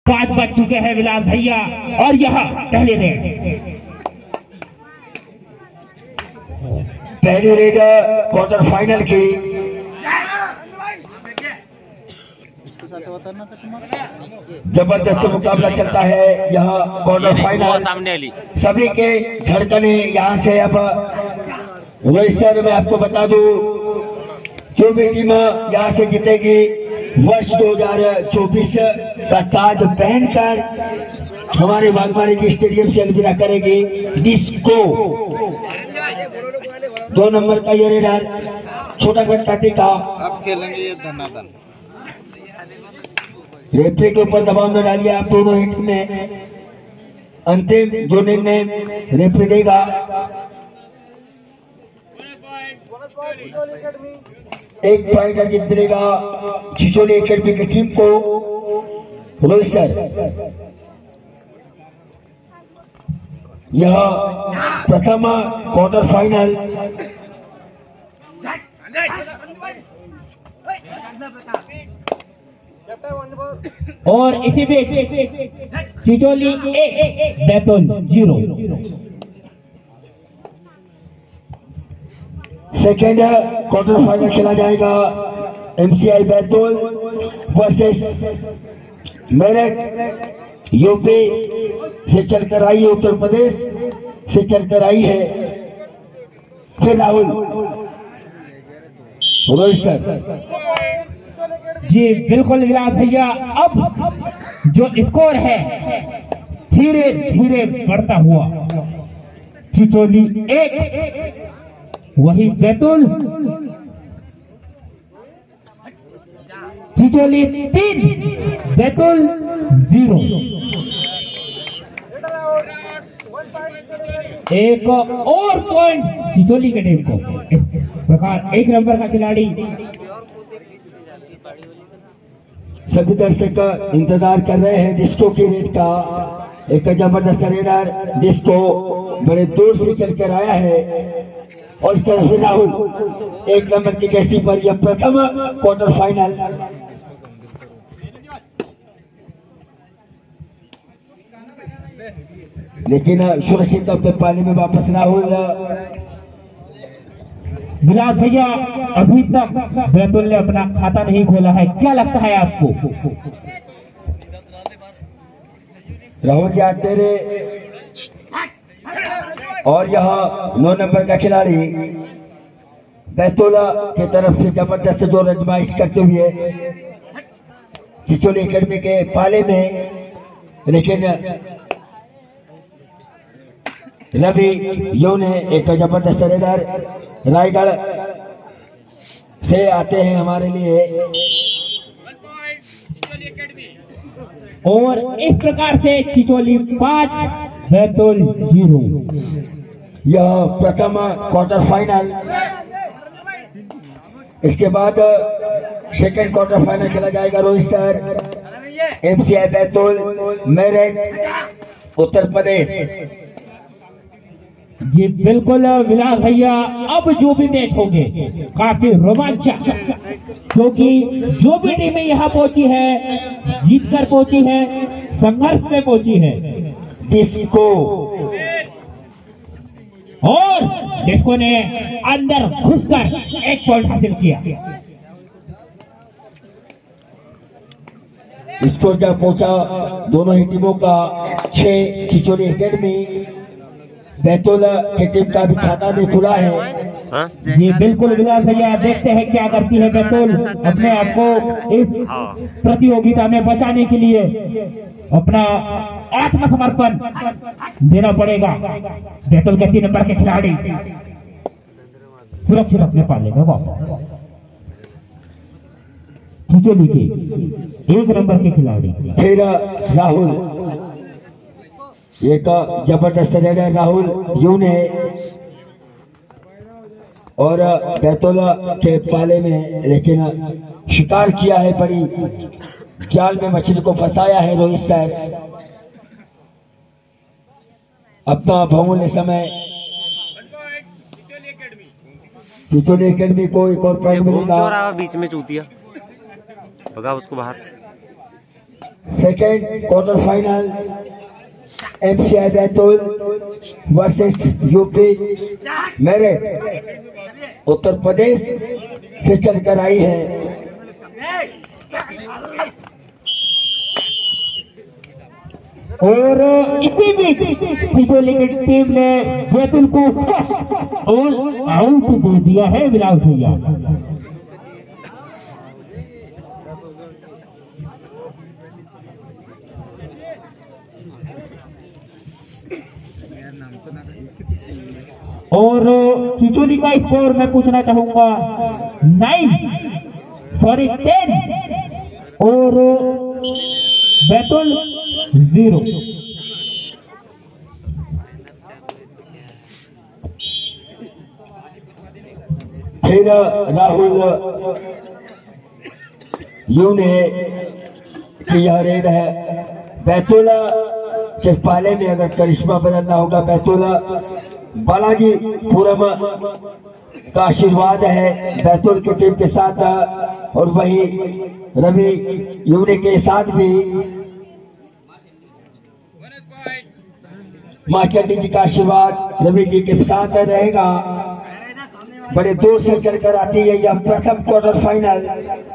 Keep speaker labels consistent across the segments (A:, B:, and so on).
A: 5 बज चुके हैं विलास भैया और यहाँ पहले रेड
B: क्वार्टर फाइनल की जबरदस्त मुकाबला चलता है। यहाँ क्वार्टर फाइनल सभी के धड़कने यहाँ से अब रोहित सर मैं आपको बता दूं जो भी टीम यहाँ से जीतेगी वर्ष 2024 का ताज पहनकर हमारे बागबानी की स्टेडियम से अलविदा करेगी डिस्को। 2 नंबर का ये रेडर छोटा गट का टीका
C: अब खेलेंगे ये धनाधन।
B: रेफरी के ऊपर दबाव न डालिए आप दोनों हिट में अंतिम जो निर्णय रेफरी देगा। एक पॉइंट अर्जित मिलेगा छिछोली एकेडमी की टीम को। रोहित सर यह प्रथम क्वार्टर फाइनल
A: और इसी बीच Chhicholi 1 Betul 0।
B: Second quarter final खेला जाएगा MCI Betul versus Meerut. UP से चलकर आई है, उत्तर प्रदेश से चलकर आई है। फिर राहुल रोहित सर
A: जी बिल्कुल विलास भैया। अब जो स्कोर है धीरे धीरे बढ़ता हुआ छिछोली 1 वही बैतूल छिछोली 3 बैतूल 0। एक और पॉइंट छिछोली के टीम को। इस प्रकार 1 नंबर का खिलाड़ी
B: सभी दर्शक इंतजार कर रहे हैं डिस्को की रेड का। एक जबरदस्त रेडर डिस्को बड़े दूर से चलकर आया है और इस तरफ राहुल 1 नंबर की कैसी पर यह प्रथम क्वार्टर फाइनल। लेकिन सुरक्षित अपने पानी में वापस राहुल।
A: विलास भैया अभी तक बैतूल ने अपना खाता नहीं खोला है, क्या लगता है आपको?
B: राहुल जी तेरे और यहाँ 9 नंबर का खिलाड़ी बैतूल की तरफ से जबरदस्त जोर आजमाइश करते हुए छिछोली एकेडमी के पाले में। लेकिन रवि यो ने एक जबरदस्त रेडर रायगढ़ से आते हैं हमारे लिए।
A: और इस प्रकार से छिछोली 5 बैतूल 0।
B: यह प्रथम क्वार्टर फाइनल। इसके बाद सेकेंड क्वार्टर फाइनल खेला जाएगा रोहित सर एमसीआई बैतूल मेरठ उत्तर प्रदेश।
A: जी बिल्कुल विलास भैया। अब जो भी मैच होंगे काफी रोमांचक, क्योंकि जो भी टीमें यहाँ पहुंची है जीतकर पहुंची है, संघर्ष में पहुंची है।
B: डिस्को
A: और डिस्को ने अंदर घुसकर 1 पॉइंट हासिल किया।
B: स्कोर क्या पहुंचा दोनों ही टीमों का 6। छिछोली एकेडमी बैतूल की टीम का भी खाता भी खुला है।
A: जी बिल्कुल विलास भैया। देखते हैं क्या करती है बैतूल अपने आप को इस प्रतियोगिता में बचाने के लिए। अपना आत्मसमर्पण देना पड़ेगा। बैतूल के 3 नंबर के खिलाड़ी सुरक्षित अपने पाले में वापस। छिछोली के 1 नंबर के खिलाड़ी
B: फिर राहुल एक जबरदस्त रेडर राहुल यू ने और बैतूल के पाले में लेकिन शिकार किया है, बड़ी जाल में मछली को फंसाया है रोहित सर। अपना बहुमूल्य समय छिछोली एकेडमी को एक और पॉइंट मिलेगा।
D: बीच में चूतिया भगा उसको बाहर।
B: Second quarter final MCI Betul versus UP Meerut Uttar Pradesh से चलकर आई है।
A: और इसी बीच सिपोली की टीम ने बैतूल को आउट दे दिया है विलास भैया। और चिचोली का स्कोर मैं पूछना चाहूंगा 10 और बैतूल 0।
B: फिर राहुल यू ने यह रेड है बैतूल के पाले में। अगर करिश्मा बदलना होगा बैतूल बालाजी पूरम का आशीर्वाद है बैतूल की टीम के साथ, और वही रवि यूने के साथ भी मां चंडी जी का आशीर्वाद रवि जी के साथ रहेगा। बड़े दूर से चलकर आती है यह प्रथम क्वार्टर फाइनल।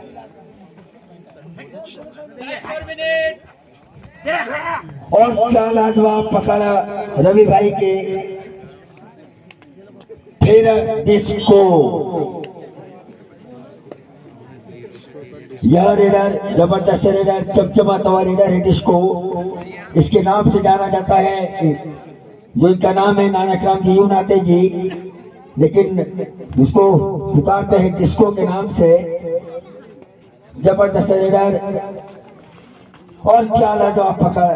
B: और चाल आजवा पकड़ रवि भाई के, फिर डिस्को। यह रेडर जबरदस्त रेडर, चमचमाता हुआ रेडर है डिस्को। इसके नाम से जाना जाता है, जो इनका नाम है नानक राम जी यूनाते जी, लेकिन उसको पुकारते हैं डिस्को के नाम से। जबरदस्त रेडर और चाला जो पकड़।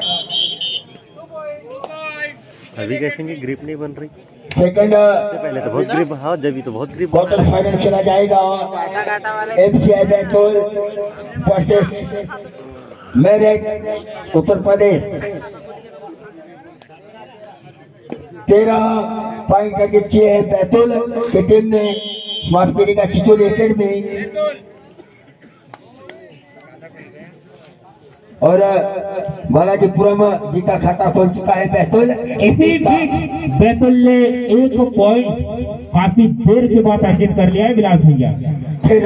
D: अभी कैसे की ग्रिप नहीं बन रही।
B: सेकंड
D: पहले तो बहुत ग्रिप, हाँ जब तो बहुत ग्रिप।
B: क्वार्टर फाइनल खेला जाएगा MCI Betul versus Meerut Uttar Pradesh. 13 point अर्जित किए हैं बैतूल की टीम ने मारपीड़ी का चिचोली एकेडमी। और बालाजीपुरम जी का खाता खोल चुका है बैतूल।
A: इसी बीच बैतूल ने 1 पॉइंट काफी देर के बाद अर्जित कर लिया है विलास भैया।
B: फिर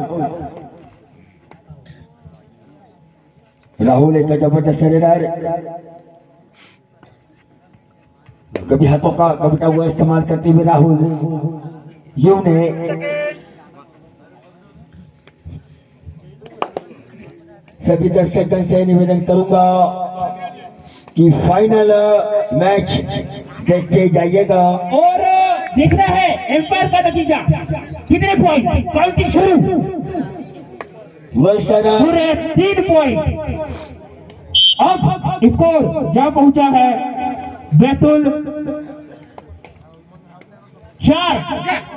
B: राहुल एक जबरदस्त रेडर, कभी हाथों का कभी हुआ इस्तेमाल करते हुए राहुल यू ने सभी दर्शकों से निवेदन करूंगा कि फाइनल मैच देखते जाइएगा।
A: और देखना है एम्पायर का नतीजा, कितने पॉइंट, काउंटिंग शुरू। पूरे 3 पॉइंट। अब स्कोर जहां पहुंचा है बैतूल 4,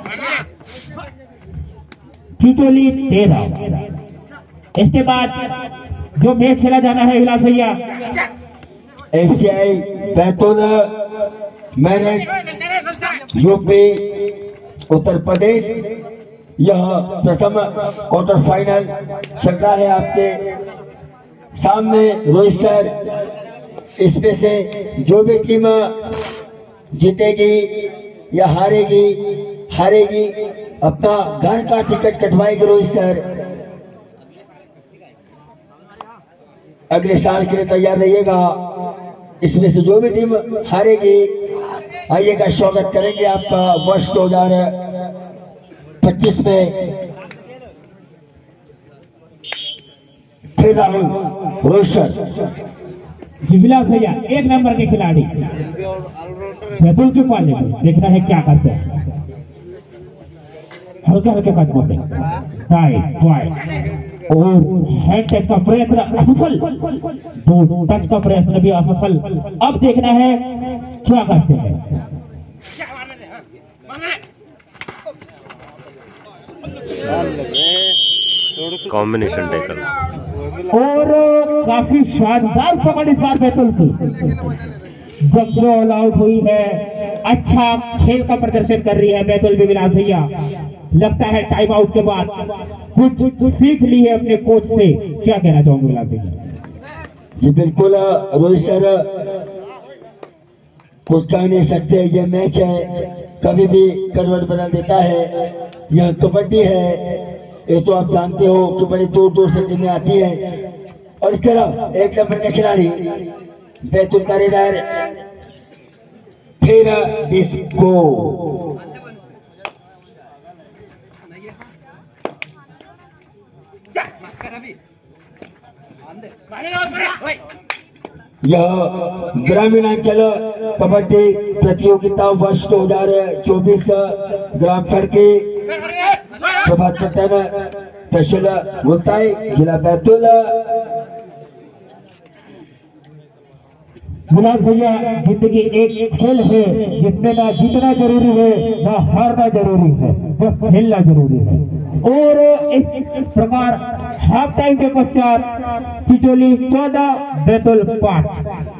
A: चिचोली 13। इसके बाद जो मैच खेला जाना है विलास भैया,
B: MCI बैतूल मेरठ यूपी उत्तर प्रदेश। यह प्रथम क्वार्टर फाइनल चल रहा है आपके सामने। रोहित सर, इसमें से जो भी टीम जीतेगी या हारेगी अपना घर का टिकट कटवाएगी रोहित सर। अगले साल के लिए तैयार रहिएगा। इसमें से जो भी टीम हारेगी आइएगा, स्वागत करेंगे आपका वर्ष 2025 में। फिर राहुल रोशन
A: जी विलास भैया 1 नंबर के खिलाड़ी बैतूल के पाले में देखना है क्या करते हैं। हल्के हल्के कदमों से और हैंड टच का प्रयत्न असफल, 2 टच का प्रयत्न भी असफल। अब देखना है क्या करते हैं।
D: कॉम्बिनेशन टेकल
A: और काफी शानदार पकड़ इस बार बैतूल की। जब जो ऑल आउट हुई है, अच्छा खेल का प्रदर्शन कर रही है बैतूल भी विलास भैया। लगता है टाइम आउट के बाद कुछ सीख ली है अपने कोच से। क्या कहना चाहूंगे विलास भैया?
B: जी बिल्कुल रोहित सर, कुछ कह नहीं सकते, ये मैच है कभी भी करवट बदल देता है। यह कबड्डी है, ये तो आप जानते हो कि बड़ी दूर दूर से टीमें आती है। और इस तरह एक नंबर का खिलाड़ी बैतूल का रेडर, फिर डिस्को। यह ग्रामीणांचल कबड्डी प्रतियोगिता वर्ष 2024 ग्राम खड़की प्रभात पट्टन तहसील मुल्ताई जिला बैतूल।
A: विलास भैया, जिंदगी एक खेल है जिसमें ना जीतना जरूरी है ना हारना जरूरी है, बस खेलना जरूरी है। और इस प्रकार हाफ टाइम के पश्चात चिचोली 14 बैतूल 5।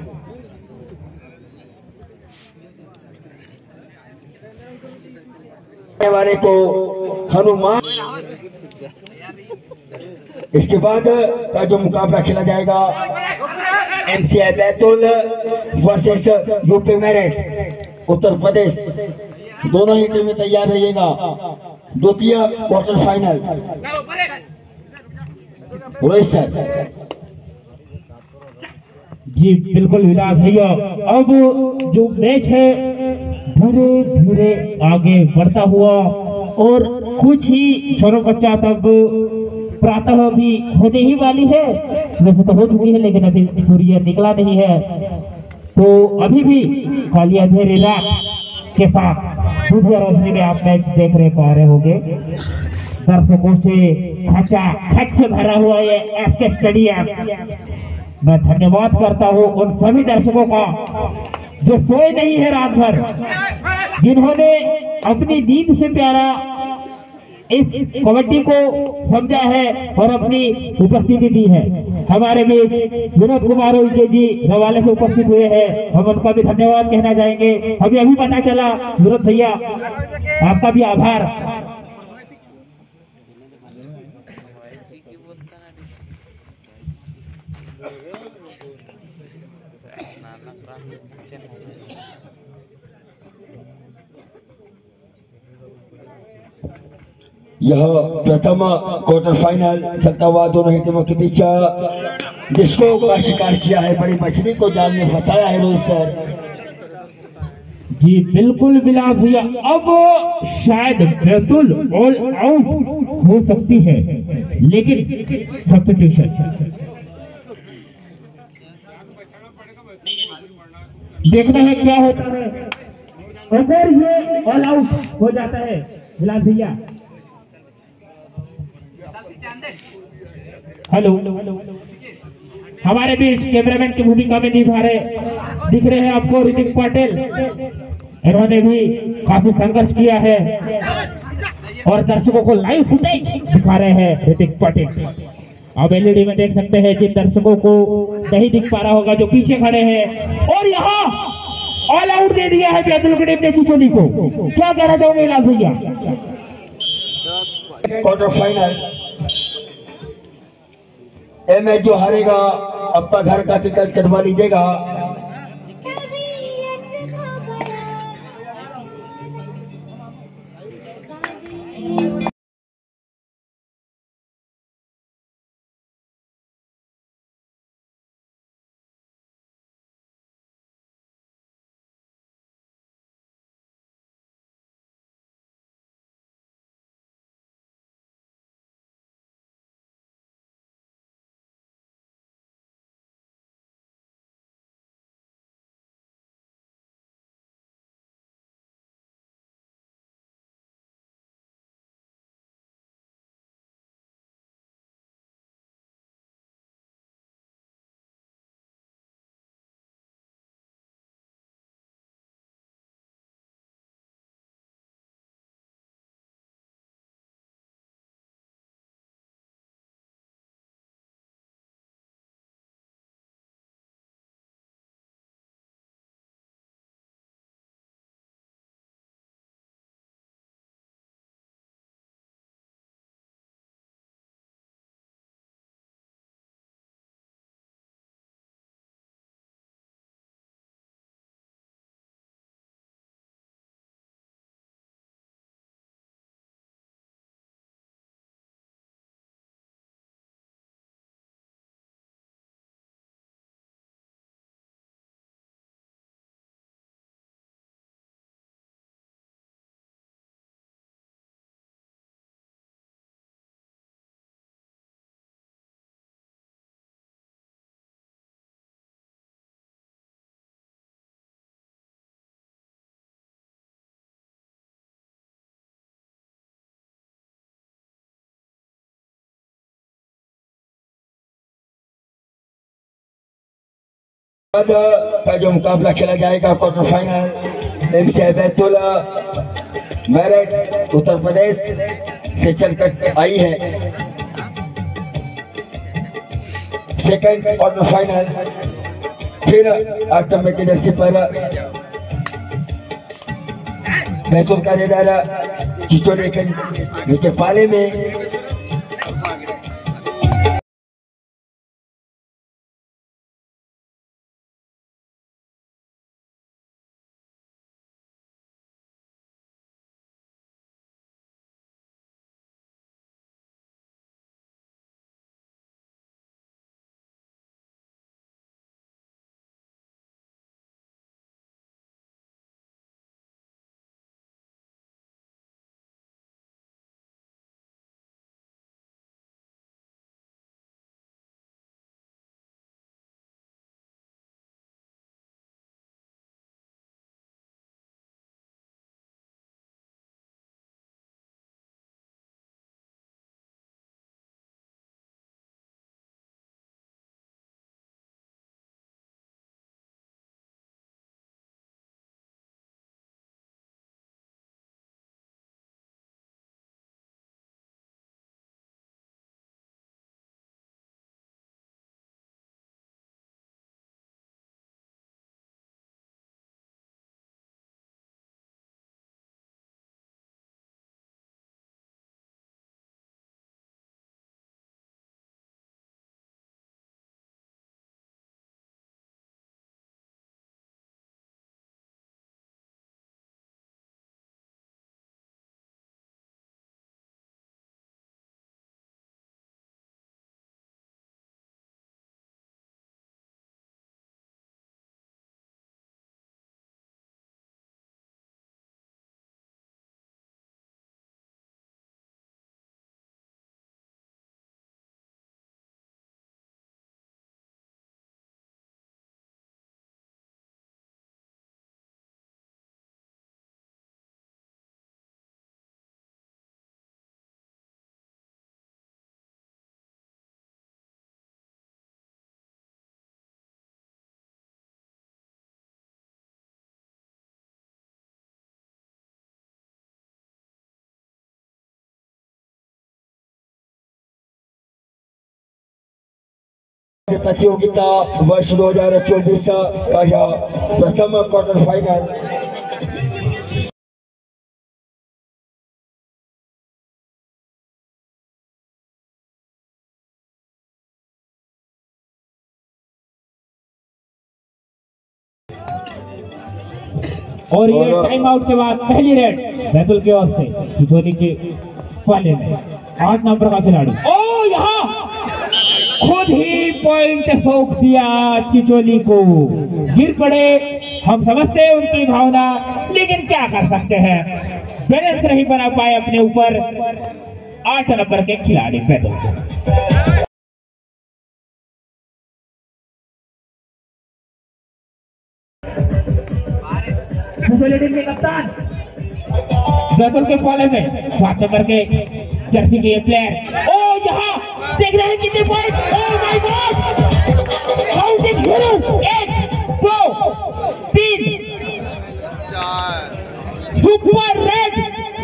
B: वाले को हनुमान। इसके बाद का जो मुकाबला खेला जाएगा MCI Betul versus UP Meerut Uttar Pradesh. दोनों ही टीमें तैयार रहिएगा। द्वितीय क्वार्टर फाइनल। रोहित सर।
A: जी बिल्कुल विलास भैया, अब जो मैच है धीरे धीरे आगे बढ़ता हुआ और कुछ ही क्षणों पश्चात अब प्रातः भी होने ही वाली है। वैसे तो हो चुकी है लेकिन अभी सूर्य निकला नहीं है, तो अभी भी काली अंधेरी रात के साथ दूसरी रोशनी में आप मैच देख रहे पा रहे होंगे। दर्शकों से खच भरा हुआ ये एसके स्टेडियम। मैं धन्यवाद करता हूँ उन सभी दर्शकों का जो सोए नहीं है रात भर, जिन्होंने अपनी नींद से प्यारा इस कबड्डी को समझा है और अपनी उपस्थिति दी है। हमारे बीच विनोद कुमार उइके जी रवाले से उपस्थित हुए हैं, हम उनका भी धन्यवाद कहना चाहेंगे। अभी अभी पता चला विनोद भैया, आपका भी आभार।
B: यह प्रथम क्वार्टर फाइनल चलता हुआ दोनों ही टीमों के बीच डिस्को का शिकार किया है, बड़ी मछली को जाल में फंसाया है रोहित सर।
A: जी बिल्कुल विलास भैया, अब शायद बैतूल ऑल आउट हो सकती है, लेकिन सब्स्टिट्यूशन देखना है क्या होता है। अगर ये ऑल आउट हो जाता है विलास भैया, हेलो, हमारे बीच कैमरामैन की भूमिका में दिख रहे हैं आपको ऋतिक पटेल। इन्होंने भी काफी संघर्ष किया है और दर्शकों को लाइव फुटेज दिखा रहे हैं ऋतिक पटेल। अब एलईडी में देख सकते हैं जिन दर्शकों को नहीं दिख पा रहा होगा, जो पीछे खड़े हैं। और यहाँ ऑल आउट दे दिया है बैतूल की टीम ने चिचोली को। क्या कहना चाहोगे विलास भैया?
B: क्वार्टर फाइनल मैच जो हारेगा अपना घर का टिकट कटवा लीजिएगा। का जो मुकाबला खेला जाएगा quarter final MCI Betul Meerut Uttar Pradesh से चलकर आई है। सेकंड क्वार्टर फाइनल फिर आटम की जर्सी पर बैतूल का रेडर चिचोली के पाले में प्रतियोगिता वर्ष 2024 का यह प्रथम क्वार्टर फाइनल
A: और ये टाइम आउट के बाद पहली रेड बैतूल की ओर से चिचोली के पाले में 8 नंबर का खिलाड़ी। ओ यहाँ खुद ही पॉइंट सौंप दिया चिचोली को, गिर पड़े। हम समझते हैं उनकी भावना, लेकिन क्या कर सकते हैं, बैलेंस नहीं बना पाए अपने ऊपर 8 नंबर के खिलाड़ी बैतूल को। के कप्तान बैतूल के फॉले में 7 नंबर के जर्सी के प्लेयर। ओ यहाँ देख रहे हैं कितने point. Oh my God, counting hero 1 2 3 super raid.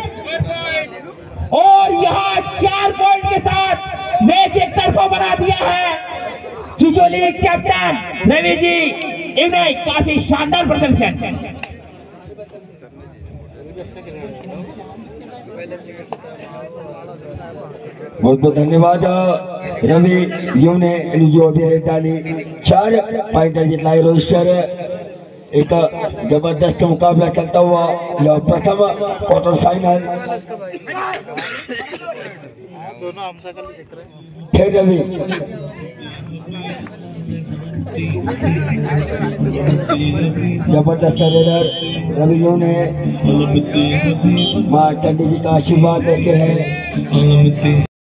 A: और यहाँ 4 पॉइंट के साथ मैच एक तरफा बना दिया है चिचोली कैप्टन रवि जी। इन्हें काफी शानदार प्रदर्शन।
B: बहुत बहुत धन्यवाद रवि यू ने जो अभी रेड डाली 4 पॉइंट जितना रोहित सर। एक जबरदस्त मुकाबला चलता हुआ यह प्रथम क्वार्टर फाइनल।
C: दोनों हम सकल दिख रहे हैं।
B: फिर रवि जबरदस्त रेडर रवि यू ने मां चंडी जी का आशीर्वाद देते हैं।